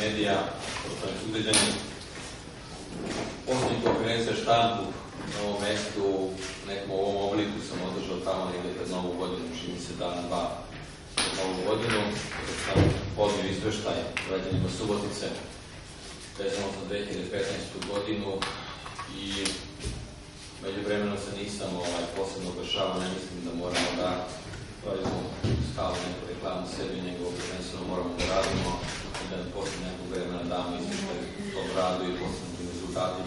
medija, poštovani sugrađani. Posljednja konferencija štampu na ovom mestu, u nekom ovom obliku sam održao tamo negde pred Novu godinu, čini se dan, dva pred Novu godinu, kada sam podnio izveštaj građanima Subotice, vezano za 2015. godinu i međuvremeno se nisam posebno oglašavao, ne mislim da moramo da pravimo stalno neku reklamu sebi, nego prvenstveno moramo da radimo i da posle nekog vremena damo izveštaj u tom radu i posebnim rezultatima.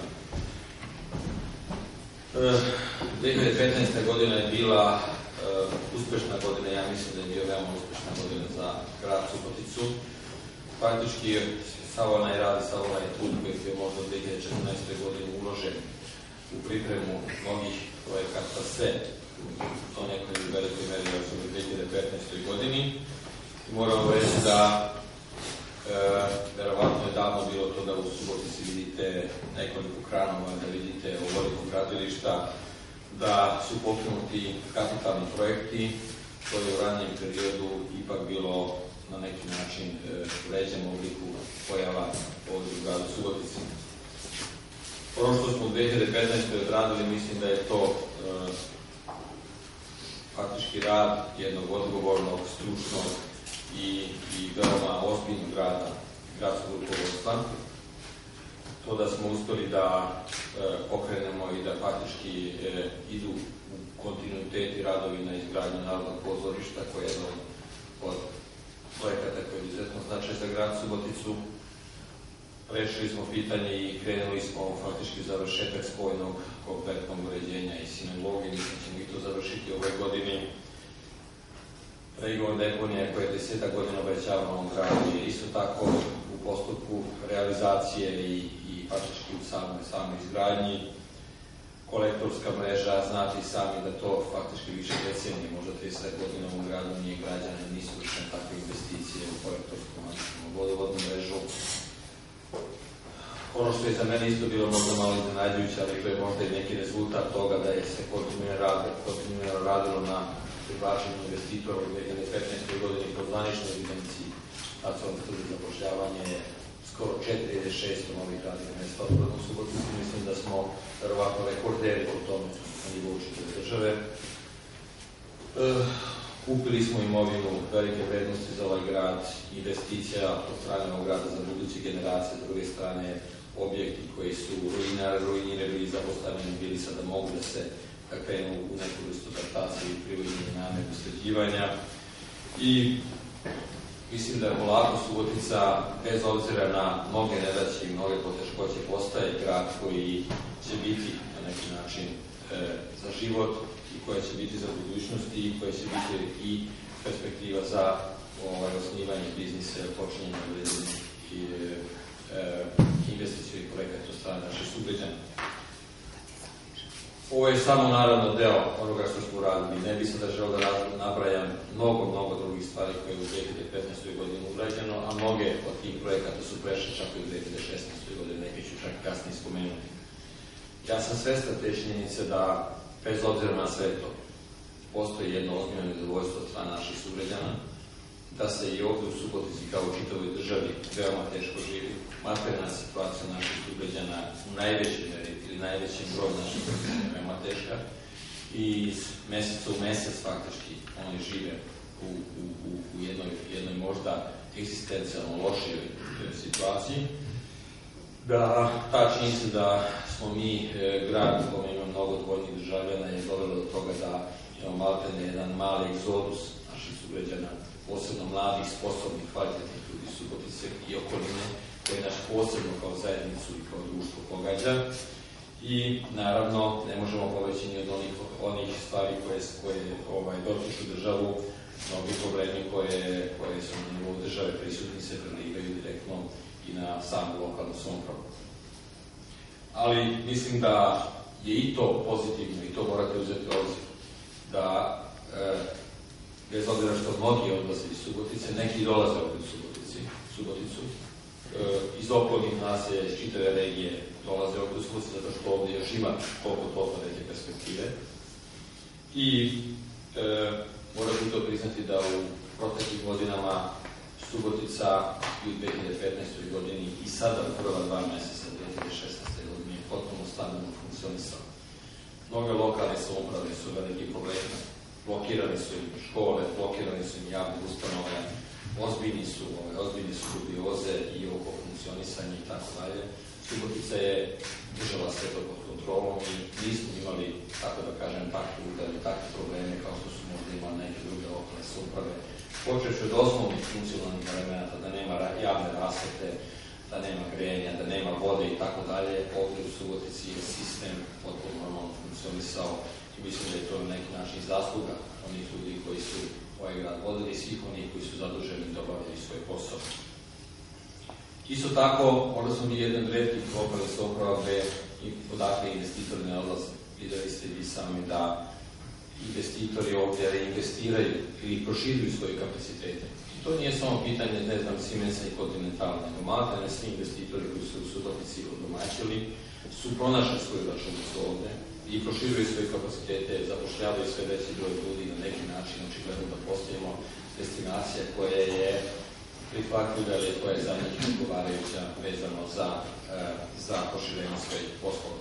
2015. godina je bila uspešna godina, ja mislim da je bio veoma uspešna godina za grad Suboticu. Faktički sav onaj rad i sav onaj trud koji je možda u 2014. godini uložen u pripremu mnogih projekata, sve u to nekoj velikoj meri u 2015. godini. I moramo reći da verovatno je davno bilo to da u Subotici vidite nekoliko kranova, da vidite ovoliko gradilišta, da su pokrenuti kapitalni projekti koji u ranjem periodu ipak bilo na neki način u ređem obliku pojava ovdje u gradu Subotici. Ono što smo u 2015. odradili, mislim da je to faktički rad jednog odgovornog, stručnog i veoma ozbiljnog rada gradskog rukovodstva. To da smo uspeli da pokrenemo i da faktički idu u kontinuiteti radovi na izgradnju Narodnog pozorišta, koje je jedan od projekata koji je izuzetno značaj za grad Suboticu. Rešili smo pitanje i krenuli smo faktički završetak spojnog kompletnog uređenja i sinagogije, mislim da ćemo i to završiti ove godine. Regionalna deponija koja je 10 godina obećavana u ovom gradu je isto tako u postupku realizacije i faktički u samoj izgradnji. Kolektorska mreža, znate i sami da to faktički više decenije, možda 30 godina u ovom gradu nije građane, nisu vršene takve investicije u kolektorsku vodovodnu mrežu. Ono što je za mene isto bilo možda malo iznenađujuće, ali to je možda i neki rezultat toga da je se kontinuirano radilo na privlačenju investitora u 2015. godini po zvaničnoj evidenciji Nacionalne službe za zapošljavanje skoro 4600 novih radnih mesta u Subotici. Mislim da smo verovatno rekorderi po tome na nivou čitave države. Kupili smo imovinu velike vrednosti za ovaj grad, investicija od strane ovog grada za buduće generacije, s druge strane objekti koji su ruinirani i zapostavljeni bili sada mogu da se krenu u neku vrstu adaptacije i privodnje namere sređivanja. I mislim da je polako Subotica, bez obzira na mnoge nedaće i mnoge poteškoće, postaje grad koji će biti na neki način za život i koja će biti za budućnost i koja će biti i perspektiva za osnivanje biznisa, počinjenje određenih investicijskih projekata od strane naših sugrađana. Ovo je samo naravno deo onoga što smo uradili. Ne bih sada želeo da nabrajam mnogo drugih stvari koje je u 2015. godini urađeno, a mnoge od tih projekata su prešli čak i u 2016. godini, neke ću čak kasnije spomenuti. Ja sam svestan te činjenice da, bez obzira na sve to, postoji jedno ozbiljno nezadovoljstvo od strane naših sugrađana, da se i ovdje u Subotici kao u čitavoj državi veoma teško živi. Materijalna situacija naših sugrađana u najvećoj meri ili najvećem broju naših sugrađana je veoma teška i iz meseca u mesec faktički oni žive u jednoj možda egzistencijalno lošijoj situaciji. Da ta činjenica da smo mi grad u kome ima mnogo dvojnih državljana je dovelo do toga da imamo maltene jedan mali egzodus naših sugrađana, posebno mladih, sposobnih, kvalitetnih ljudi Subotice i okoline, koji nas posebno kao zajednicu i kao društvo pogađa. I naravno ne možemo pobeći ni od onih stvari koje dotiču državu, mnogi problemi koje su na nivou države prisutni se prelivaju direktno i na samu lokalnu samoupravu. Ali mislim da je i to pozitivno i to morate uzeti u obzir, da bez obzira što mnogi odlaze iz Subotice, neki dolaze ovdje u Suboticu, iz okolnih naselja, iz čitave regije dolaze ovdje u Suboticu, zato što ovdje još ima koliko toliko neke perspektive. I morate to priznati da u proteklim godinama Subotica u 2015. godini i sada u prva 2 mjeseca 2016. godine je potpuno stabilno funkcionisao. Mnoge lokalne samouprave su veliki problemi, blokirane su im škole, blokirane su im javne ustanove, ozbiljni su dubioze i oko funkcionisanja i tako dalje. Subotica je držala sve to pod kontrolom i nismo imali, tako da kažem, takve probleme kao što su možda imali neke druge lokalne samouprave. Počevši od osnovnih funkcionalnih elemenata, da nema javne rasvete, da nema grijanja, da nema vode i tako dalje, ovdje u Subotici je sistem potpuno normalno funkcionisao i mislim da je to na neki način zasluga onih ljudi koji su ovaj grad vodili i svih onih koji su zaduženi da obavljaju svoj posao. Isto tako, možda smo mi jedan redkih lokalnih samouprava gdje odakle investitori ne odlaze. Vidjeli ste vi sami da investitori ovdje reinvestiraju ili proširuju svoje kapacitete. I to nije samo pitanje, ne znam, Siemensa i Continentala, nego maltene svi investitori koji su u Subotici odomaćili su pronašli svoju računicu ovdje i proširuju svoje kapacitete, zapošljavaju sve veći broj ljudi na neki način, očigledno da postajemo destinacija koja je prihvatljiva ili koja je za njih odgovarajuća vezano za proširenje svojih poslova.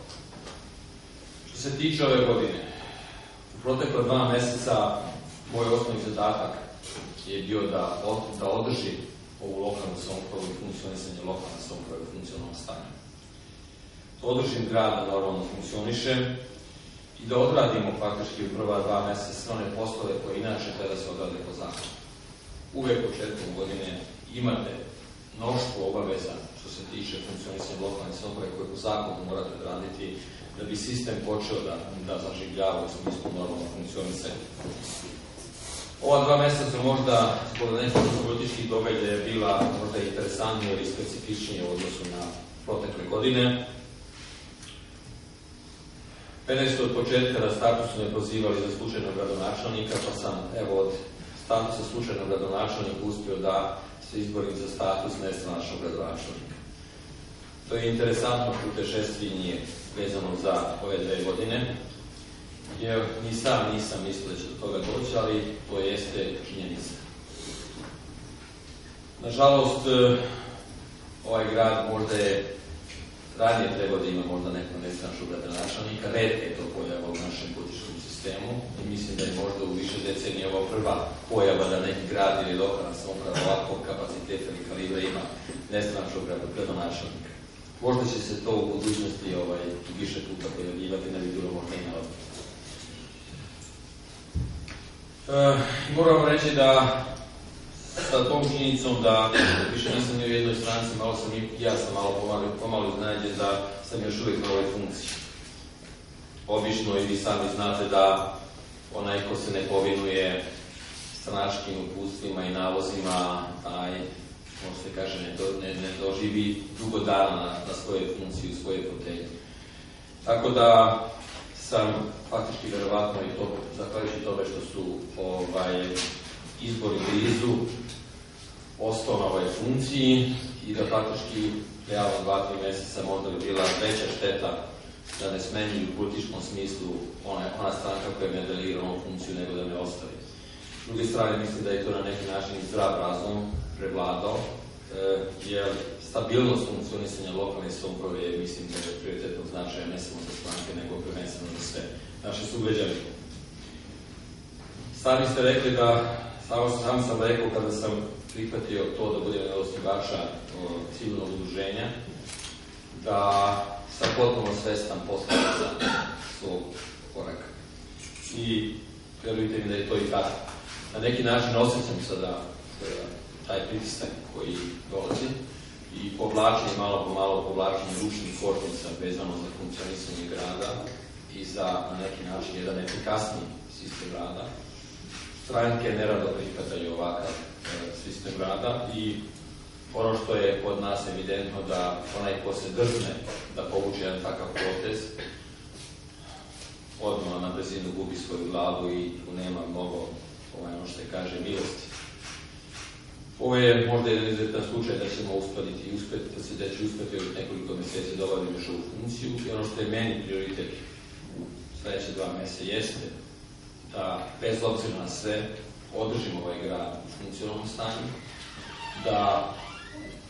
Što se tiče ove godine, u protekle 2 mjeseca moj osnovni zadatak je bio da održi ovu lokalnu samoupravu i funkcionisanje lokalne samouprave u funkcionalnom stanju. Da održim grad da normalno funkcioniše i da odradimo faktički u prva 2 mjeseca sve one poslove koje inače treba da se odrade po zakonu. Uvijek početkom godine imate mnoštvo obaveza što se tiče funkcionisanja lokalne samouprave koje po zakonu morate odraditi da bi sistem počeo da zaživljava u smislu normalno funkcionisanja. Ova 2 mjeseca možda zbog nekih političkih događaja bila možda interesantnije ili specifičnije u odnosu na protekle godine. Mene su od početka na statusu ne pozivali za slučajnog gradonačelnika, pa sam od statusa slučajnog gradonačelnika uspio da se izborim za status nestranačkog gradonačelnika. To je interesantno putešestvije vezano za ove 2 godine, jer ni sam nisam mislio da će do toga doći, ali to jeste činjenica. Nažalost, ovaj grad možda je ranije trebao da ima možda neko nestranačkog gradonačelnika, redka je to pojava u našem političkom sistemu i mislim da je možda u više decenije ovo prva pojava da neki grad ili lokalna samouprava ovakvog kapaciteta ili kalibra ima nestranačkog gradonačelnika. Možda će se to u budućnosti više puta pojavljivati, ne bi bilo možda i naravno. Moram reći da sa tom činjenicom da više nisam ni u jednoj stranci, ja sam malo pomalo iznenađen da sam još uvijek na ovoj funkciji. Obično i vi sami znate da onaj ko se ne povinuje stranačkim uputstvima i nalozima, možda se kaže, ne doživi dugo dana na svoje funkcije, u svoje fotelje. Tako da sam faktički verovatno i to, zahvaljujući tome što su izbori blizu, ostao na ovoj funkciji i da faktički realno 2-3 mjeseca možda bi bila veća šteta da ne smenjuju u političkom smislu ona stranka koja me delegira ovu funkciju nego da me ostavi. S druge strane, mislim da je to na neki način zdrav razum prevladao, jer stabilnost funkcionisanja lokalne samouprave je, mislim, da je prioritetnog značaja ne samo za stranke, nego prvenstveno za sve naše sugrađane. Sami ste rekli da, sam sam rekao kada sam prihvatio to da budem osnivača civilnog udruženja, da sam potpuno svestan posljedica svog koraka. I vjerujte mi da je to i tako. Na neki način osjećam sada taj pritisak koji dolazi i povlačenje, malo po malo povlačenje ručnih kočnica vezano za funkcionisanje grada i za na neki način jedan efikasniji sistem rada. Stranke nerado prihvataju ovakav sistem rada i ono što je kod nas evidentno da onaj ko se drzne da povuče jedan takav potez, odmah na brzinu gubi svoju glavu i tu nema mnogo, ono što se kaže, milosti. Ovo je možda jedan izuzetan slučaj da ćemo uskladiti i da će uspjeti od nekoliko mjeseci da obavim još ovu funkciju i ono što je meni prioritet u sljedeće 2 mjeseca jeste da bez obzira na sve održimo ovaj grad u funkcionalnom stanju, da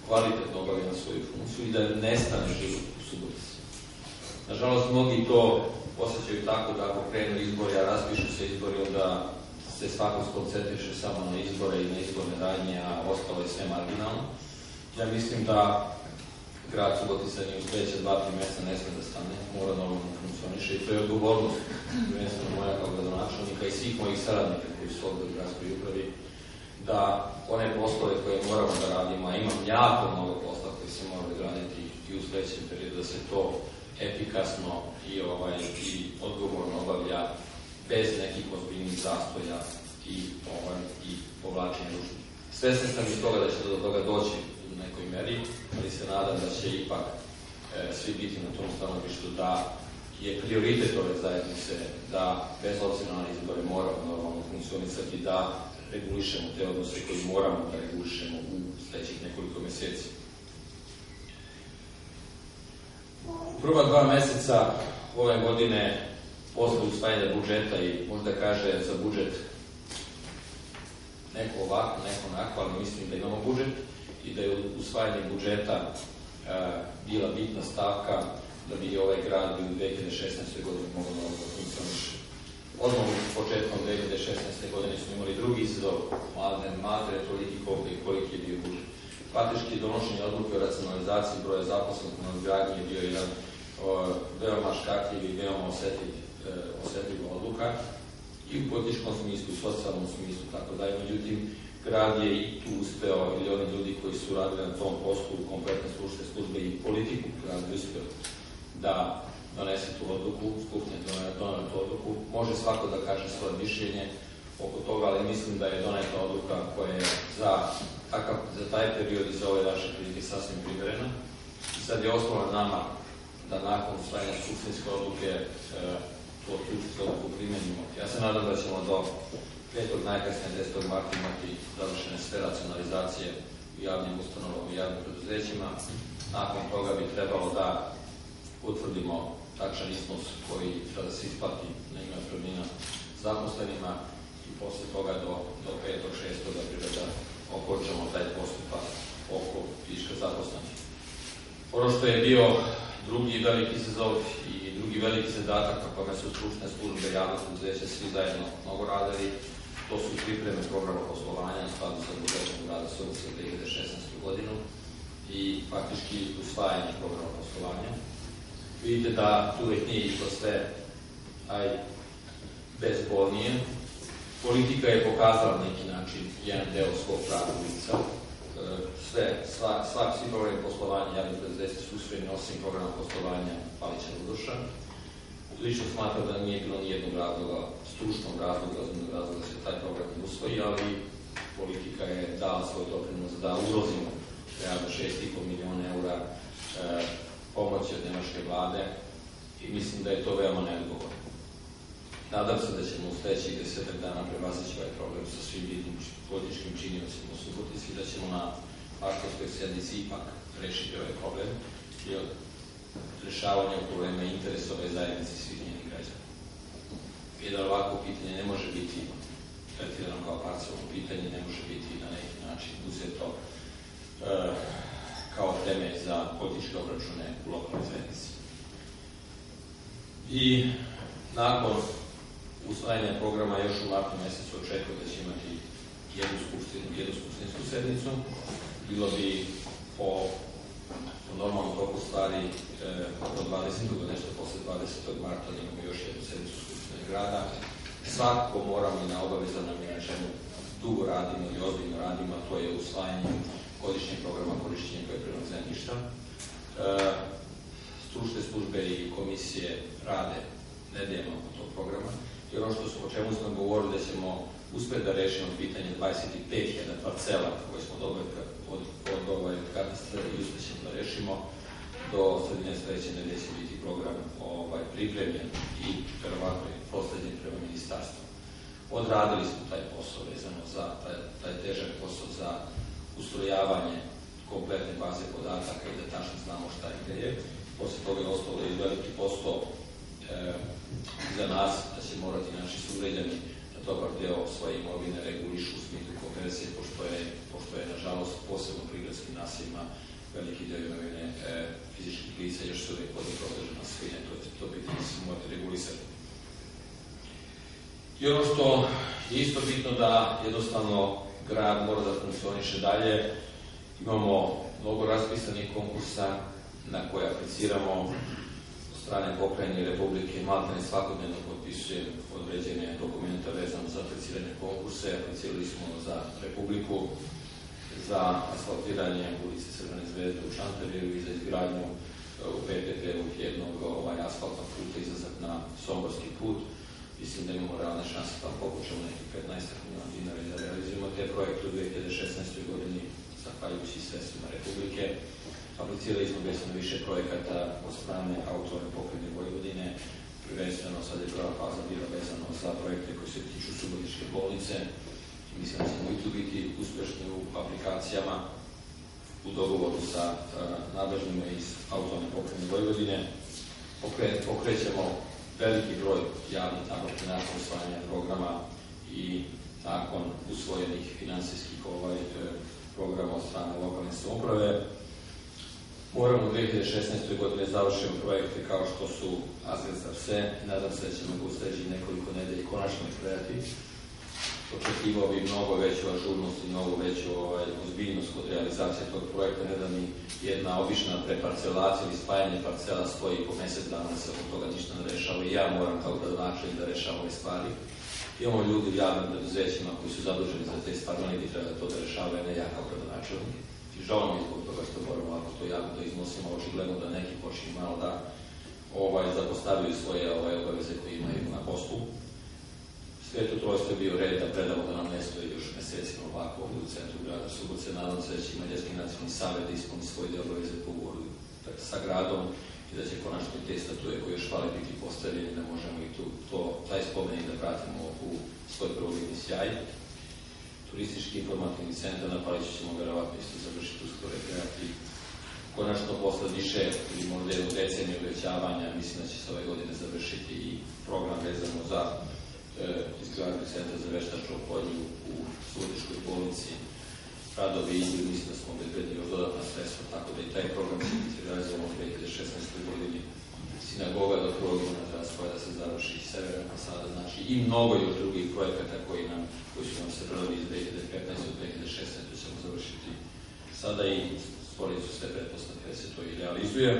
kvalitetno obavlja svoju funkciju i da nestane život u Subotici. Nažalost, mnogi to osjećaju tako da ako krenu izbori, a raspišu se izbori, onda se svako skoncentriše samo na izbore i na izborne radnje, a ostalo je sve marginalno. Ja mislim da grad Subotica ni u sljedeća 2-3 mjeseca ne smije da stane, mora normalno funkcioniše i to je odgovornost prvenstveno moja kao gradonačelnika i svih mojih saradnika koji su ovdje u gradskoj upravi, da one poslove koje moramo da radimo, a imam jako mnogo posla koji se moraju raditi i u sljedećem periodu, da se to efikasno i odgovorno obavlja bez nekih ozbiljnih zastoja i povlačenja ručnika. Svestan sam iz toga da će do toga doći u nekoj meri, ali se nadam da će ipak svi biti na tom stanovištu da je prioritet ove zajednice da bez obzira na izbore moramo normalno funkcionisati, da regulišemo te odnose koje moramo da regulišemo u sljedećih nekoliko mjeseci. U prva 2 mjeseca ove godine posle usvajanja budžeta i možda kaže za budžet neko ovako, neko onako, ali mislim da imamo budžet i da je usvajanje budžeta bila bitna stavka da bi ovaj grad u 2016. godini mogao da funkcioniše. Odmah početkom 2016. godine smo imali drugi izazov, madre toliki koliki je bio budžet. Faktički donošenje odluke o racionalizaciji broja zaposlenih na izgradnji je bio jedan veoma škakljiv i veoma osjetljiva odluka i u političkom smislu, u socijalnom smislu, tako da je. Međutim, grad je i tu uspeo, ili oni ljudi koji su radili na tom poslu, kompletne stručne službe i politiku, grad je uspeo da donese tu odluku, skupštine donese tu odluku. Može svako da kaže svoje mišljenje oko toga, ali mislim da je doneta odluka koja je za taj period i za ove naše prilike sasvim primerena. I sad je ostalo nama da nakon usvajanja skupštinske odluke tu odluku primenimo. Ja se nadam da ćemo do 5. najkasnije 10. marta imati završene sve racionalizacije u javnim ustanovama i javnim preduzećima. Nakon toga bi trebalo da utvrdimo tačan iznos koji treba da se isplati na ime otpremnina zaposlenima i posle toga do 5. 6. aprila da okončamo taj postupak oko viška zaposlenih. Ono što je bio drugi veliki izazov i drugi veliki zadatak na kome su stručne službe i javno preduzeće svi zajedno mnogo radili, to su pripreme programa poslovanja u skladu sa budžetom grada Subotice za 2016. godinu i faktički usvajanje programa poslovanja. Vidite da tu uvijek nije išlo sve bezbolnije. Politika je pokazala na neki način jedan deo svog pravog lica. Svi programi poslovanja javnih preduzeća su usvojeni osim programa poslovanja Palića Rudoša. Lično smatram da nije bilo nijednog razloga, stručnog razloga, ozbiljnog razloga da se taj program ne usvoji, ali politika je dala svoj doprinos da ugrozimo 6,5 miliona eura pomoći od nemačke vlade i mislim da je to veoma neodgovorno. Nadam se da ćemo u sljedećih 10 dana prevazići ovaj problem sa svim bitnim političkim činiocima u Subotici i da ćemo na Paštorskoj sednici ipak rešiti ovaj problem i od rešavanja problema interesa ove zajednice i svih njenih građana. I da ovako pitanje ne može biti tretirano kao parcijalno pitanje, ne može biti na neki način uzeto kao teme za političke obračune u lokalnoj zajednici. I nakon usvajanja programa još u martu mjesecu očekujem da će imati jednu skupštinsku sednicu. Bilo bi po normalnom toku stvari do 20. nešto posle 20. marta da imamo još jednu sednicu skupštine grada. Svakako moramo i na obavezan nam je na čemu dugo radimo i ozbiljno radimo, a to je usvajanje godišnjeg programa korišćenja poljoprivrednog zemljišta. Stručne službe i komisije rade nedeljno oko tog programa. I ono o čemu smo govorili da ćemo uspjeti da rešimo pitanje 25.000 parcela koje smo dobili od katastra i uspjet ćemo da rešimo. Do sredine sljedeće nedelje će biti program pripremljen i verovatno je prosledjen prema ministarstvu. Odradili smo taj posao vezano za taj težak posao za ustrojavanje kompletne baze podataka i da tačno znamo šta i gde je. Posle toga je ostalo i veliki posao za nas da će morati naši sugrađani da dobar deo svoje imovine regulišu u smislu konverzije, pošto je nažalost posebno prigradskim naseljima veliki dio imovine fizičkih lica još se uvijek vodi protežena svojine, to biti se morate regulisati. I ono što je isto bitno da jednostavno grad mora da funkcioniše dalje. Imamo mnogo raspisanih konkursa na koje apliciramo od strane pokrajine Republike. Maltene svakodnevno potpisuje određene dokumenta vezano za apliciranje konkurse. Aplicirali smo za Republiku, za asfaltiranje ulice Crvene zvezde u Čantaviju i za izgradnju u PPP-u jednog asfaltnog puta izlazak na Somborski put. Mislim da imamo realne šanse da pokućemo nekih 15 miliona dinara i da realizujemo te projekte u 2016. godini zahvaljujući sredstvima Republike. Aplicirali smo već na više projekata od strane autorne pokrajine Vojvodine. Prvenstveno sad je prva faza bila vezano za projekte koji se tiču Subotičke bolnice. Mislim da ćemo i tu biti uspešni u aplikacijama u dogovoru sa nadležnima iz autorne pokrajine Vojvodine. Pokrećemo veliki broj javnih nabavki nakon usvajanja programa i nakon usvojenih finansijskih programa od strane lokalne samouprave. Moramo u 2016. godine završiti projekte kao što su Azret za pse. Nadam se da ćemo ga u sledećih nekoliko nedelja konačno predati. Očekivao bi mnogo veću ažurnost i mnogo veću ozbiljnost kod realizacije tog projekta. Ne da mi jedna obična preparcelacija ili spajanje parcela stoji po mesec dana, se od toga ništa ne rešava i ja moram kao gradonačelnik da rešavam ove stvari. Imamo ljudi u javnim preduzećima koji su zaduženi za te stvari, oni bi trebali to da rešavaju, ne ja kao gradonačelnik. I žao mi je zbog toga što moramo ovako to javno da iznosimo, očigledno da neki počinju malo da zapostavljaju svoje obaveze koje imaju na poslu. Sveto trojstvo je bio red da predamo da nam ne stoji još mesecima ovako ovdje u centru grada Subotice. Nadam se da će Mađarski nacionalni savjet da ispuni svoje obaveze po ugovoru sa gradom i da će konačno te statue koje još hvale biti postavljeni, da možemo i taj spomenik da pratimo u svoj prvobitni sjaj. Turistički informativni centar na Paliću ćemo verovatno isto završiti uskoro rekreati. Konačno, posle više ili možda jednu deceniju obećavanja, mislim da će se ove godine završiti i program vezano za izgradnju centra za veštačku oplodnju u Subotičkoj bolnici. Radovi idu, mislim da smo obezbedili još dodatna sredstva, tako da i taj program će biti realizovan u 2016. godini. Sinagoga do 1. juna treba svoje da se završi i severna fasada, znači i mnogo još drugih projekata koji su nam se radili iz 2015. do 2016. ćemo završiti sada i stvorili su sve pretpostavke da se to i realizuje.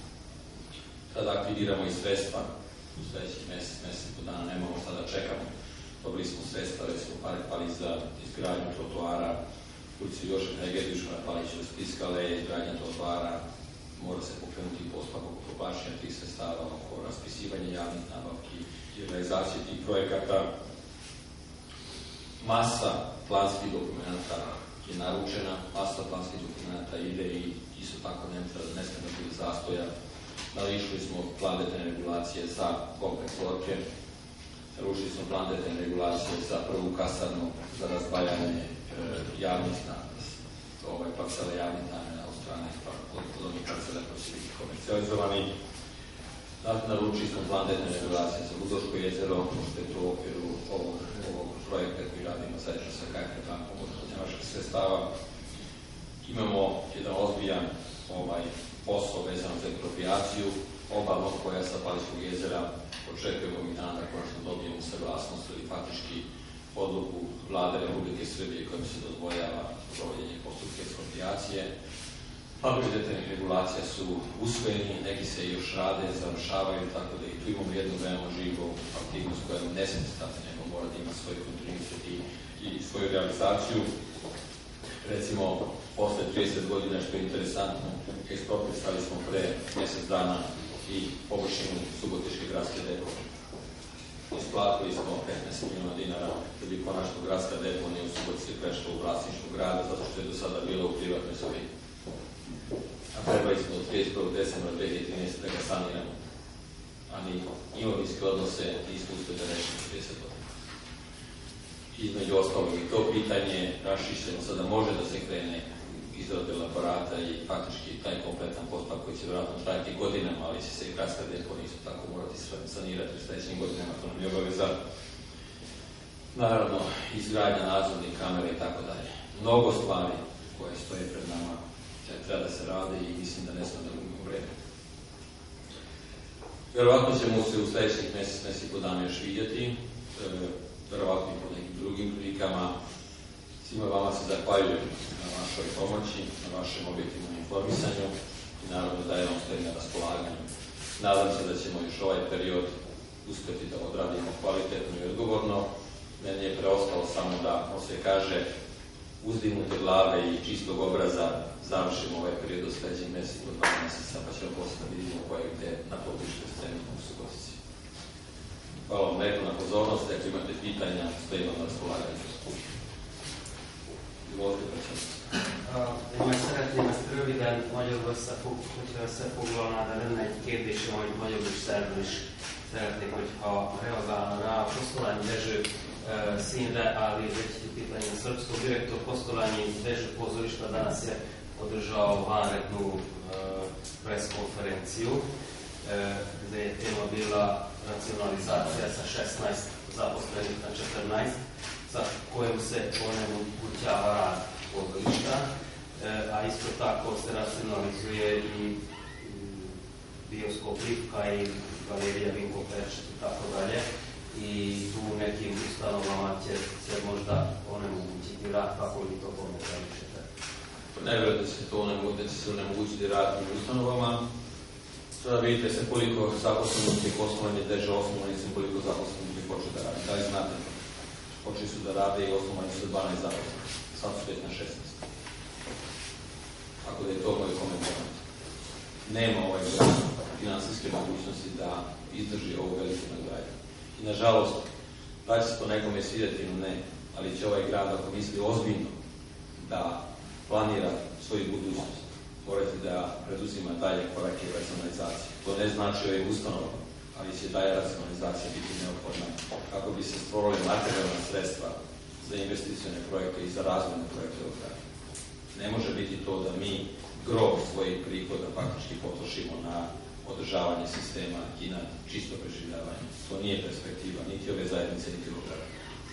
Tada aktiviramo i sredstva u sledećih mesec po dana, nemamo šta da čekamo. Dobili smo sredstva, već smo pali za izgradnju trotoara, ulici Jožef Hegedijuša na Paliću do Spiskale, izgradnja trotoara, mora se pokrenuti postupak oko povlačenja tih sredstava, oko raspisivanja javnih nabavki i realizacije tih projekata. Masa planskih dokumenta je naručena, masa planskih dokumenta ide i isto tako ne sme da bude zastoja. Nališli smo plan detaljne regulacije za kompleks Lorke, naručili smo plan detaljne regulacije za prvu kasarnu, za razdvajanje javnih parcela javnih namena od strane od onih parcela koji su biti komercijalizovani. Naručili smo plan detaljne regulacije za Ludoško jezero, što je to u okviru ovog projekta koji radimo zajedno sa KfW bankom od njemačkih sredstava. Imamo jedan ozbiljan posao vezano za eksproprijaciju obalnog pojasa Palićkog jezera. Očekujemo mi dan da konačno dobijemo saglasnost ili faktički odluku Vlade Republike Srbije kojom se dozvoljava provođenje postupka eksproprijacije. Planovi detaljnih regulacija su usvojeni, neki se još rade, završavaju, tako da i tu imamo jednu veoma živu aktivnost koja ne smije stati, nego mora da ima svoj kontinuitet i svoju realizaciju. Recimo, posle 30 godina, što je interesantno, eksproprisali smo pre mesec dana i površinu Subotičke gradske deponije. Isplatili smo 15 miliona dinara da bi konačno gradska deponija u Subotici prešla u vlasništvo grada, zato što je do sada bilo u privatnoj svojini. A trebali smo od 31. decembra 2013. da ga saniramo, a ni imovinske odnose nismo uspeli da rešimo 30 godina. Između ostalog i to pitanje rašišljeno sada može da se krene izrade elaborata i faktički taj kompletan postupak koji će vjerojatno trajati godinama, ali će se i gradska deponija isto tako morati sanirati u sledećim godinama, to nam je obaveza. Naravno, izgradnja nadzornih kamera i tako dalje. Mnogo stvari koje stoje pred nama treba da se rade i mislim da ne smije da gubimo vreme. Vjerovatno ćemo se u sledećih mesec i po dana još vidjeti, verovatno i po nekim drugim prilikama. Svima vama se zahvaljujem na vašoj pomoći, na vašem objektivnom informisanju i naravno da je vam stoji na raspolaganju. Nadam se da ćemo još ovaj period uspjeti da odradimo kvalitetno i odgovorno. Meni je preostalo samo da, se kaže, uzdignute glave i čistog obraza završimo ovaj period od sledećeg meseca do 2 meseca, pa ćemo posle da vidimo koje gde na političkoj sceni u Subotici. Hvala vam lepo na pozornosti, ako imate pitanja, stojimo na raspolaganju. Izvolite, predsjednice. Szeretném ezt röviden magyarul hogyha összefoglalná, de lenne egy kérdésem, hogy magyarul is szerből is szeretnék, hogyha reagálna rá a Posztolányi Dezső színre, ali već pitanje na srpsko. Direktor Posztolányi Dezső pozorišta danas je održao vanrednu preskonferenciju gde je tema bila racionalizacija sa 16 zaposlenih na 14, sa kojom se onemogućava rad pozorišta, a isto tako se racionalizuje i bioskop Lipka i galerija Vinko Peršet i tako dalje. I tu nekim ustanovama će se možda onemogućiti rad, kako li to komentarišete? Ne vjerujem da će se onemogućiti rad u ustanovama. Sada vidite se koliko zaposlenih je Posztolányi Dezső osnovani su, koliko zaposlenih je počeo da radi. Da li znate? Počeli su da rade i osnovani su 12 zaposlenih. Sad su već na 16. Tako da je to moj komentar. Nema ovaj finansijske mogućnosti da izdrži ovu veliku nadgradnju. I nažalost, da će se to nekome svidjeti ili ne, ali će ovaj grad, ako misli ozbiljno da planira svoju budućnost, morati da preduzima dalje korake u racionalizaciji. To ne znači ovim ustanovama, ali će dalje racionalizacija biti neophodna kako bi se stvorili materijalna sredstva za investicione projekte i za razvojne projekte ovog grada. Ne može biti to da mi grob svojih prihoda faktički potrošimo na održavanje sistema i na čisto preživljavanje. To nije perspektiva niti ove zajednice, niti ovog grada.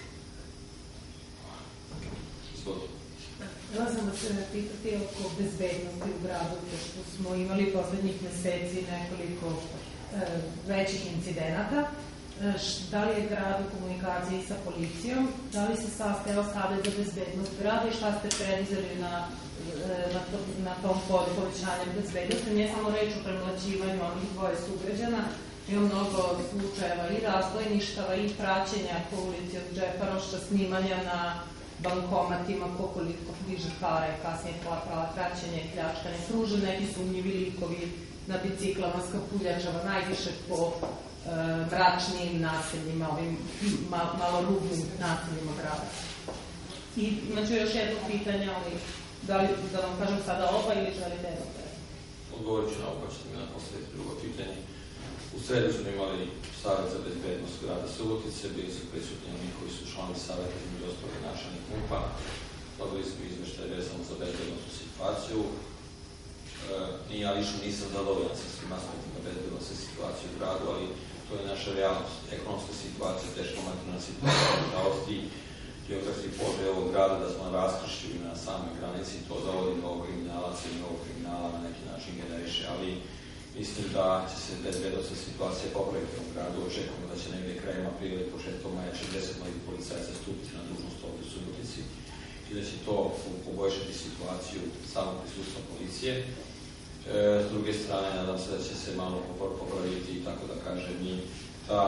Izvolite. Htjela sam vas pitati oko bezbednosti u gradu, što smo imali poslednjih meseci nekoliko većih incidenata. Da li je grad u komunikaciji sa policijom? Da li se sastajao Savet za bezbednost grada i šta ste preduzeli na tom polju povećanja bezbednosti? Nije samo reč o premlaćivanju ovih dvoje sugrađana, ima mnogo slučajeva i razbojništava i praćenja po ulici od Džeparoša, snimanja na bankomatima, koliko bliže pare, kasnije praćenje i pljačkanje, kruže neki sumnjivi likovi na biciklama s kapuljačama, najviše po mračnim naseljima, ovim malo rubnim naseljima grada. I imaću još jedno pitanje, ali da li da vam kažem sada oba ili želite jedno pre? Odgovorit ću na oba, ćete mi naposljediti drugo pitanje. U sredu smo imali Savet za bezbednost grada Subotice, bili su prisutni oni koji su članovi saveta između ostalog načelnik MUP-a. Dobili smo izveštaj vezano za bezbednostnu situaciju. Ja lično nisam zadovoljan sa svim aspektima bezbednostne situacije u gradu, ali to je naša realnost. Ekonomska situacija, teška materijalna situacija, nažalost i geografski položaj ovog grada da smo na raskršću i na samoj granici, to dovodi do ovog kriminalaca i novog kriminala na neki način generiše, ali mislim da će se bezbednostna situacija popraviti u gradu. Očekujemo da će negdje krajem aprila i početkom maja 40 novih policajaca stupiti na dužnost ovdje u Subotici i da će to poboljšati situaciju samog prisustva policije. S druge strane, nadam se da će se malo popraviti i tako da kažem i ta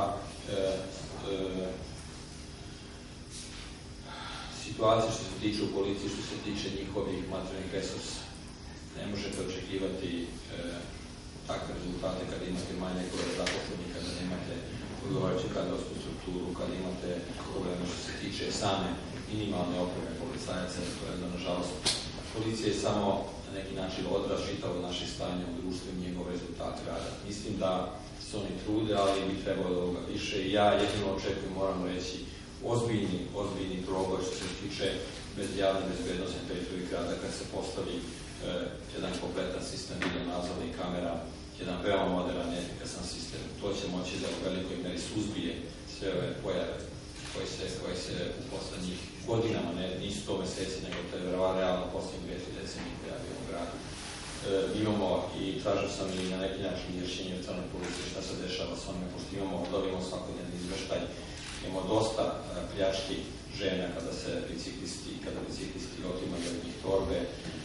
situacija što se tiče u policiji, što se tiče njihovih materijalnih resursa. Ne možete očekivati takve rezultate kada imate manje broja zaposlenih, kada nemate odgovarajuću kadrovsku strukturu, kada imate probleme što se tiče same minimalne opreme policajaca, to je da, nažalost, policija je samo na neki način odraz čitavo naših stanja u društvu i njegov rezultat rada. Mislim da se oni trude, ali bi trebalo da ovoga više i ja jedino očekujem, moram reći, ozbiljni proboj što se tiče javne bezbednosti na teritoriji grada kada se postavi jedan kompletan sistem video nadzora i kamera, jedan veoma modern i efikasan sistem. To će moći da u velikoj meri suzbije sve ove pojave koje se u poslednjih godinama, nisu to meseci, nego to je veoma realno poslednjih 2 decenije pojavio u gradu. imamo i tražio sam i na neki način izvješćenje centralne policije šta se dešava s onime, pošto dobijemo svakodnevni izveštaj. Imamo dosta pljački žena kada biciklisti otimaju od njih torbe,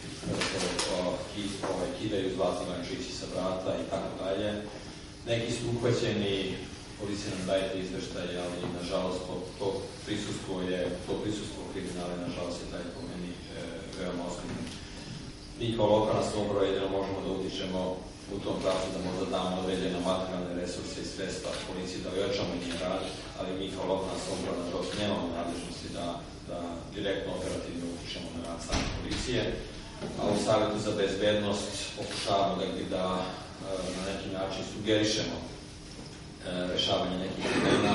kada se kidaju zlatni lančići sa vrata i tako dalje. Neki su uhvaćeni, policija nam daje te izveštaje, ali nažalost to prisustvo kriminala, nažalost je taj po meni veoma ozbiljno. Mi kao lokalna samouprava jedino možemo da utičemo u tom pravcu da možda damo određene materijalne resurse i sredstva policiji da ojačamo njen rad, ali mi kao lokalna samouprava nažalost nemamo nadležnosti da direktno operativno utičemo na rad same policije, a u Savetu za bezbednost pokušavamo da na neki način sugerišemo rešavanje nekih problema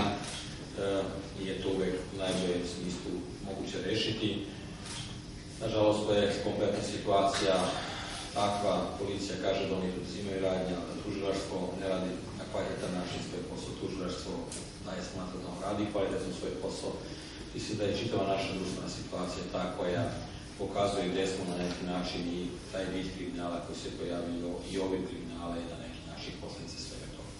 i je to uvek u najboljem smislu moguće rešiti. Nažalost, to je kompletna situacija takva, policija kaže da oni preduzimaju radnje, ali da tužilaštvo ne radi na kvalitetan način svoj posao. Tužilaštvo daje smatra da on radi kvalitetno svoj posao. Mislim da je čitava naša društvena situacija ta koja pokazuje gde smo na neki način i taj vid kriminala koji se pojavio i ovim kriminala je na neki način posljedica svega toga.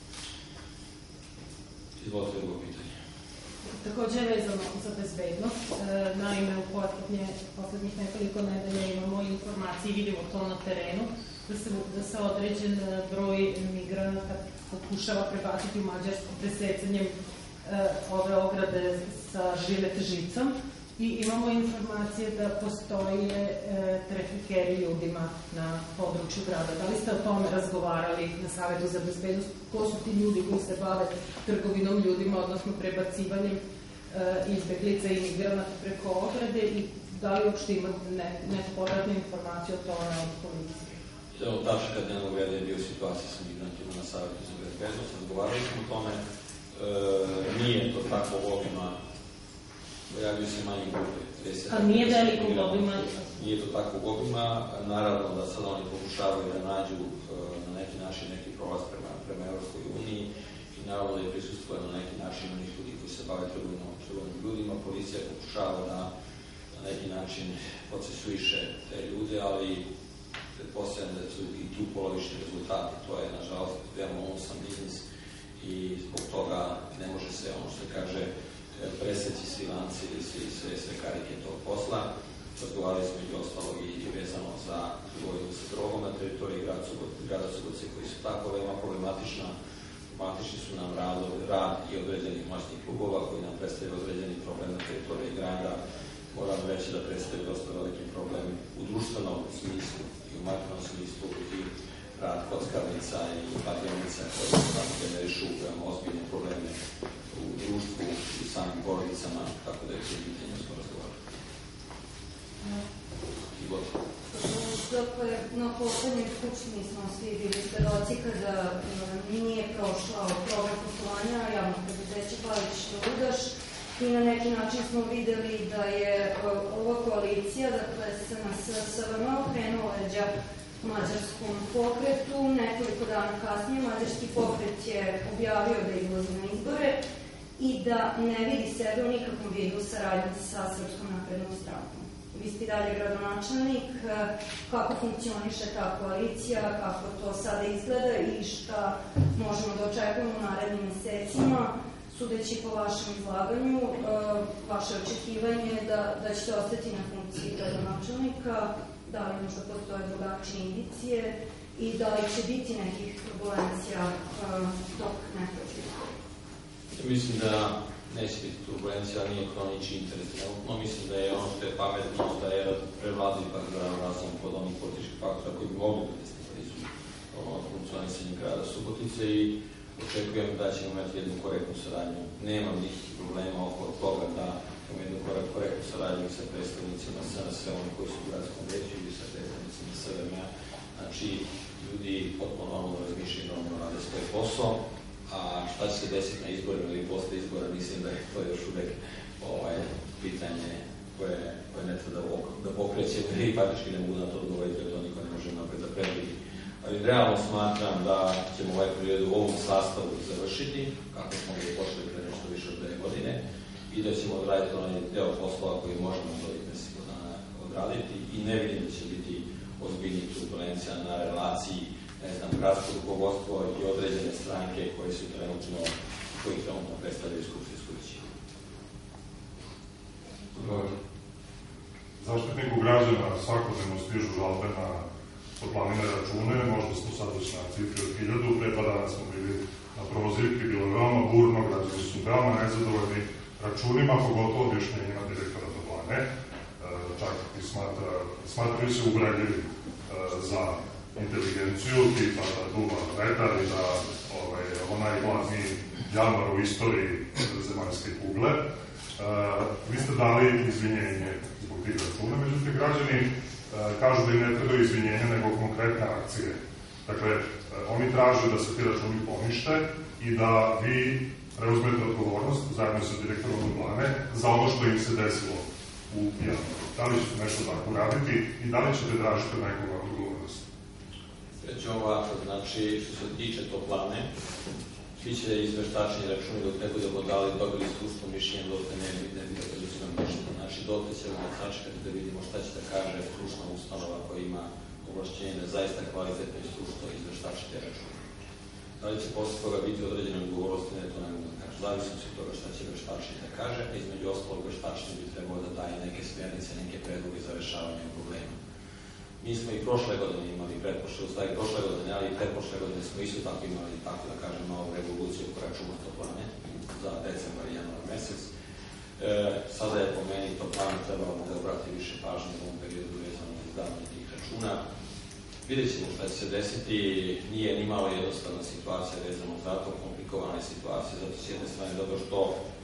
Izvolite drugo pitanje. Također vezano za bezbednost, naime u poslednjih nekoliko nedelja imamo informacije i vidimo to na terenu, da se određen broj migranata pokušava prebaciti u Mađarsku presecanjem ove ograde sa žilet žicom i imamo informacije da postoje trafikeri ljudima na području grada. Da li ste o tome razgovarali na Savetu za bezbednost? Ko su ti ljudi koji se bave trgovinom ljudima, odnosno prebacivanjem izbeglica i migranata preko ograde i da li uopšte ima nepovratne informacije o tome od policije? Tačka dnevnog reda je bio situacija sa migrantima na Savetu za bezbednost. Razgovarali smo o tome. Nije to tako obima. Pojavio se manji grupe. A nije veliko obima? Nije to tako obima. Naravno da sad oni pokušavaju da nađu na neki način neki prolaz prema Evropskoj uniji i naravno da je prisustuje na neki način onih ljudi koji se bave trgovinom ljudima. Policija pokušava da na neki način procesuiše te ljude, ali pretpostavljam da su i tu polovični rezultati. To je, nažalost, veoma unosan biznis i zbog toga ne može se, ono što kaže, preseći svi lanci ili sve karike tog posla. Razgovarali smo i ostalog i vezano za trgovinu sa drogom na teritoriji grada Subotice koji su tako veoma problematična. Problematični su nam rad i određenih moćnih klubova koji nam predstavljaju određeni problem na teritoriji grada. Moram reći da predstavljaju dosta veliki problem u društvenom smislu i u materijalnom smislu i rad kockarnica i kladionica koje tako generišu veoma ozbiljne probleme u društvu i samim porodicama, tako da je to pitanje smo razgovarali. Na poslednjem skupštini smo svi bili svedoci kada nije prošla program poslovanja javnog preduzeća Palić Rudaš i na neki način smo videli da je ova koalicija, dakle SNS SVM, okrenula leđa mađarskom pokretu. Nekoliko dana kasnije mađarski pokret je objavio da izlazi na izbore i da ne vidi sebe u nikakvom vidu saradnje sa Srpskom naprednom strankom. Vi ste dalje gradonačelnik, kako funkcioniše ta koalicija, kako to sada izgleda i šta možemo da očekujemo u narednim mesecima, sudeći po vašem izlaganju, vaše očekivanje da ćete ostati na funkciji gradonačelnika, da li možda postoje drugačije indicije i da li će biti nekih turbulencija dok ne prođe? Mislim da neće biti turbulencija, ali nije to niči interes. Mislim da je ono što je pametno, da je prevladni razum pod onih političkih faktora koji bi mogli da destabilizuju funkcionisanje grada Subotice i očekujem da ćemo imati jednu korektnu saradnju. Nemam nikakvih problema oko toga da imamo jednu korektnu saradnju sa predstavnicima sve oni koji su u gradskom veću ili sa predstavnicima SVM-a. Znači, ljudi potpuno normalno razmišljaju, normalno rade svoj posao, a šta će se desiti na izborima ili posle izbora, mislim da je to još uvek pitanje koje ne treba da pokreće i praktički ne mogu na to odgovoriti, jer to niko ne može napred da predvidi. Ali realno smatram da ćemo ovaj period u ovom sastavu završiti, kako smo ga počeli pre nešto više od 2 godine, i da ćemo odraditi onaj deo poslova koji možemo do 10 dana odraditi i ne vidim da će biti ozbiljnih turbulencija na relaciji gradsko rukovodstvo i određene stranke koji trenutno predstavljaju skupštinsku većinu. Zaštitniku građana svakodnevno stižu žalbe na toplanine račune, možda smo sad već na cifri od 1000, pre pa dana smo bili na prozivki, bilo je veoma burno, građani su veoma nezadovoljni računima, pogotovo objašnjenjima direktora toplane, čak i smatraju se uvredljivi za inteligenciju, tipa da duva vetar i da najgladniji januar u istoriji zemaljske kugle. Vi ste dali izvinjenje zbog tih računa, međutim građani kažu da im ne treba izvinjenja nego konkretne akcije. Dakle, oni traže da se ti računi ponište i da vi preuzmete odgovornost zajedno sa direktorom toplane za ono što im se desilo u januaru. Da li ćete nešto tako raditi i da li ćete tražiti nekoga odgovornost? Rećemo ovako, znači, što se tiče toplane, svi će izveštačni računi dok ne budemo dobili stručno mišljenje, dok ne bi dobili stručno mišljenje. Znači, dok ćemo sačekati da vidimo šta će da kaže stručna ustanova koja ima ovlašćenje da zaista kvalitetno i stručno izveštači te račune. Da li će posle toga biti određene odgovornosti, ne to ne mogu da kaže. Zavisno se od toga šta će veštačnik da kaže, a između ostalog veštačnik bi trebao da daje neke smjernice, neke predloge za rešavanje problema. Mi smo i prošle godine imali prošle godine, ali i pretprošle godine smo isto tako imali, tako da kažem, novu revoluciju oko računa toplane za decembar i januar mesec. Sada je po meni toplanu trebalo da obrati više pažnje u ovom periodu vezano za izdavanje tih računa. Vidjet ćemo šta će se desiti, nije ni malo jednostavna situacija vezano za to, komplikovana je situacija, zato s jedne strane zato što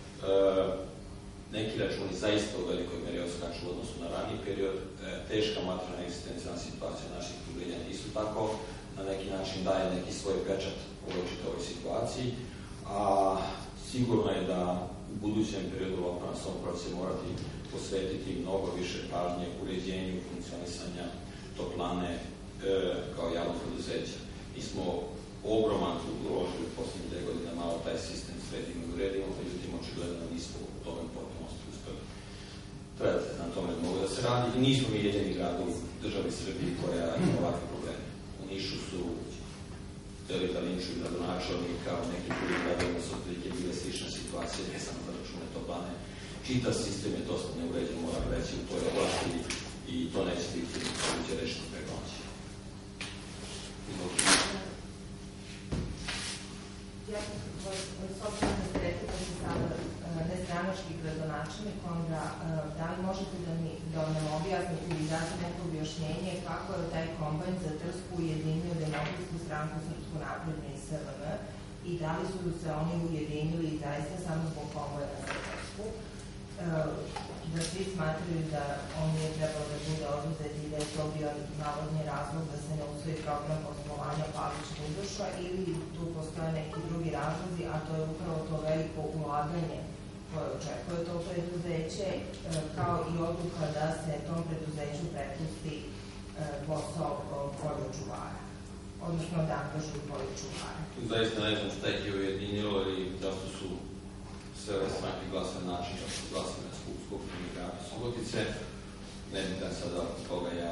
neki računi zaista u velikoj meri odskaču u odnosu na raniji period, teška materijalna egzistencijalna situacija naših privrednika isto tako na neki način daje neki svoj pečat u ovoj situaciji, a sigurno je da u budućem periodu lokalna samouprava će morati posvetiti mnogo više pažnje uređenju funkcionisanja toplane kao javnog preduzeća. Mi smo ogroman trud uložili u poslednjih 2 godine malo taj sistem sredimo i uredimo, međutim očigledno nismo u tome potpunosti uspeli. Na tome mogu da se radi i nismo mi jedini grad u državi Srbiji koja ima ovakve probleme. U Nišu su hteli da linčuju gradonačelnika, u nekim drugim gradovima su otprilike bile slične situacije, ne samo za račune toplane. Čitav sistem je dosta neuređen, moram reći, u toj oblasti i to neće biti moguće rešeno preko noći. Ja s obzirom da ste rekli da ste sada nestranački gradonačelnik, onda da li možete da nam objasnite ili date neko objašnjenje kako je taj kombajn za Trsku ujedinio Demokratsku stranku, Srpsku naprednu i SRM i da li su se oni ujedinili zaista samo zbog kombajna za Trsku, da svi smatraju da on nije trebalo da bude oduzet i da je to bio navodni razlog da se ne usvoji program poslovanja Palić-Budoša ili tu postoje neki drugi razlozi, a to je upravo to veliko ulaganje koje očekuje to preduzeće, kao i odluka da se tom preduzeću prepusti posao poljočuvara, odnosno da angažuju poljočuvara. Zaista ne znam šta ih je ujedinilo i zašto su sve ove stranke glasne način, da su glasne na skupštini grada Subotice. Ne bih da sada od toga ja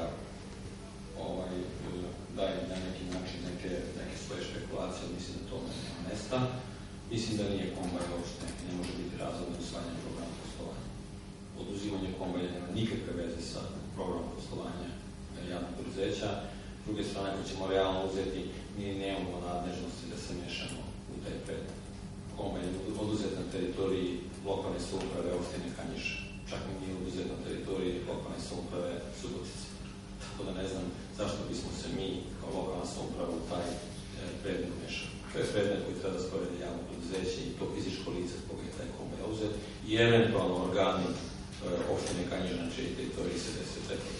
dajem na neki način neke svoje špekulacije, mislim da tome nema mesta. Mislim da nije kombajn uopšte, ne može biti razlog za usvajanje programa poslovanja. Oduzimanje kombajna nema nikakve veze sa programom poslovanja javnog preduzeća. S druge strane, ako ćemo realno uzeti, mi nemamo nadležnosti da se mešamo u taj predmet. Kombajn je oduzet na teritoriji lokalne samouprave opštine Kanjiža. Čak mi nije oduzet na teritoriji lokalne samouprave Subotice. Tako da ne znam zašto bismo se mi kao lokalna samouprava u taj predmet mešali. To je predmet koji treba da sprovede javno preduzeće i to fizičko lice s koga je taj kombajn uzet i eventualno organi opštine Kanjiža na čiji teritoriji se desi preklad.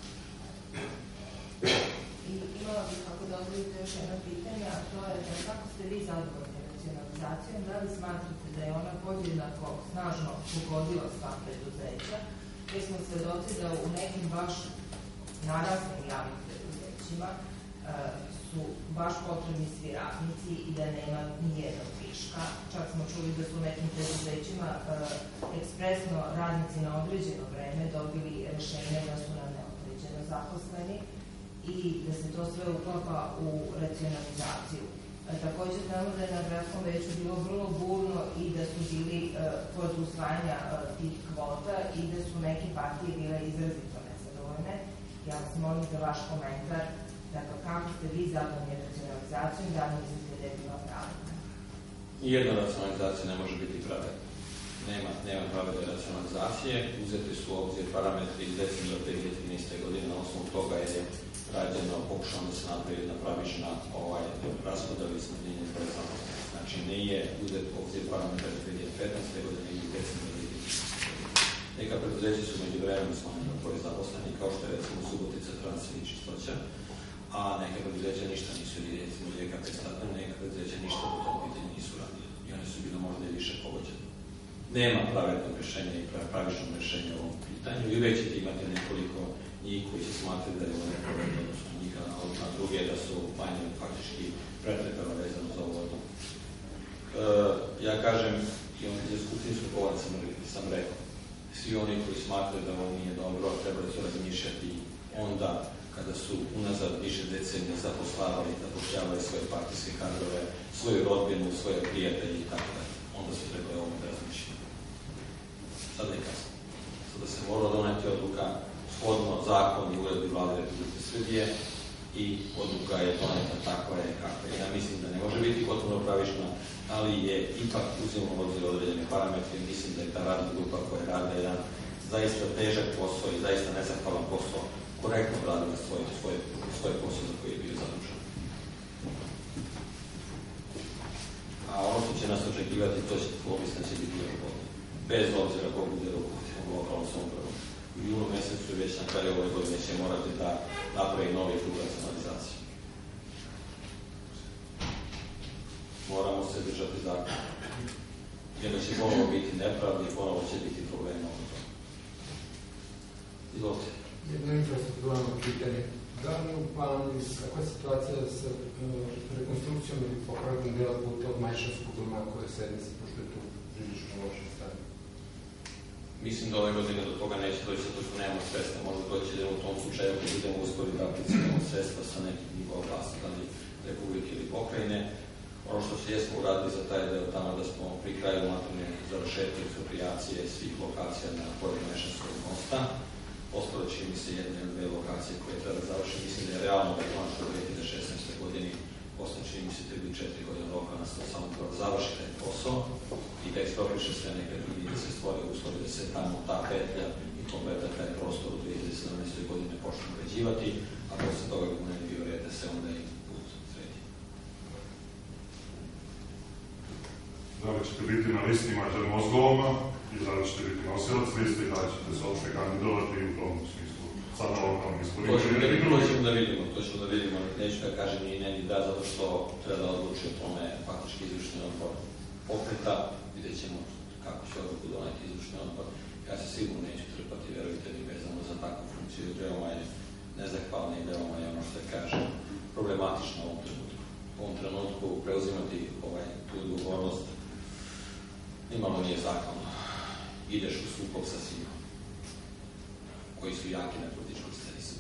I imala bih, ako dozvolite, još jedno pitanje, a to je da kako ste vi zadovoljni racionalizacijom, da li smatrate da je ona podjednako snažno pogodila sva preduzeća, jer smo svedoci da u nekim baš naraslim javnim preduzećima su baš potrebni svi radnici i da nema ni jednog viška. Čak smo čuli da su u nekim preduzećima ekspresno radnici na određeno vreme dobili rešenje da su na neodređeno zaposleni i da se to sve uklapa u racionalizaciju. Takođe znamo da je na gradskom veću bilo vrlo burno i da su bili kod usvajanja tih kvota i da su neke partije bile izrazito nezadovoljne. Ja vas molim za vaš komentar, dakle, kako ste vi zadovoljni racionalizacijom, da li mislite da je bila pravilna? Nijedna racionalizacija ne može biti pravedna. Nema pravedne racionalizacije. Uzeti su u obzir parametri iz decembra 2013. godine, na osnovu toga je rađeno, pokušano da se napravi jedna pravična raspodela i smanjenje broja zaposlenih. Znači, nije uzeti u obzir parametra iz 2015. godine i iz decembra 2013. godine. Neka preduzeća su među vremenom smanjeno broj zaposlenih, kao što je recimo Subotica, Transfer i Čistoća, a neka preduzeća ništa nisu, ili recimo GKP Staten, neka preduzeća ništa po tom pitanju nisu radili. I oni su bili možda i više pogođeni. Nema pravednog rešenja i pravičnog rešenja u ovom pitanju i uvek ćete imati nekoliko njih koji će smatrati da je ovo nepravedno, odnosno njih, a druge da su manje faktički pretrpela vezano za ovo odluku. Ja kažem, i on je skuptinskog govornica sam rekao, svi oni koji smatraju da ovo nije dobro, trebali su razmišljati onda kada su unazad više decenija zapošljavali svoje partijske kadrove, svoju rodbinu, svoje prijatelje i tako dalje. Onda su trebali ovo da razmišljati. Sada je kasno. Sada se mora doneti odluka shodno zakon i uredbi Vlade Republike Srbije i odluka je doneta takva je kakva je. Ja mislim da ne može biti potpuno pravična, ali je ipak uzimamo obzir određene parametre i mislim da je ta radna grupa koja je radila jedan zaista težak posao i zaista nezahvalan posao korektno radila svoj posao za koji je bio zadužen. A ono što će nas očekivati, to će povisna će biti još bolje. Bez obzira ko bude rukovoditelj lokalnom samoupravom. U junu mesecu i već na kraju ove godine će morati da napravi novi krug racionalizacije. Moramo se držati zakona. Jer će ponovo biti nepravdi i ponovo će biti problema oko toga. Izvolite. Jedno infrastrukturalno pitanje. Da li u planu, kakva je situacija sa rekonstrukcijom ili popravkom dela puta od Majšanskog do Makove sednice, pošto je tu prilično loše stanje? Mislim da ove godine do toga neće doći, zato što nemamo sredstva. Možda doći da u tom slučaju kad idemo uskoro da apliciramo sredstva sa nekih nivoa vlasti, da li Republike ili pokrajine. Ono što se jesmo uradili za taj deo tamo da smo pri kraju materne završetka eksproprijacije svih lokacija na pored Majšanskog mosta. Ostalo će mi se jedne ili dve lokacije koje treba da završi. Mislim da je realno da je konačno u 2016. godini posle čini mi se 3 ili 4 godine lokalna samouprava da završi taj posao i da ekspropriše sve nekretnine da se stvore uslovi da se tamo ta petlja i kompletan taj prostor u 2017. godine počne uređivati, a posle toga kako ne bio red da se onda i put sredi. Da li ćete biti na listi Mađar mozgovama i da li ćete biti nosilac liste i da li ćete se opšte kandidovati u tom smislu sad na lokalnim izborima? To ćemo da vidimo, neću da kažem ni ne ni da, zato što treba da odluči o tome faktički izvršni odbor pokreta, vidjet ćemo kako će odluku doneti izvršni odbor. Ja se sigurno neću trpati, verujte mi, vezano za takvu funkciju, veoma je nezahvalna i veoma je ono što je kaže problematično u ovom trenutku. U ovom trenutku preuzimati tu odgovornost nimalo nije zakon. Ideš u sukob sa svima koji su jaki na političkoj sceni.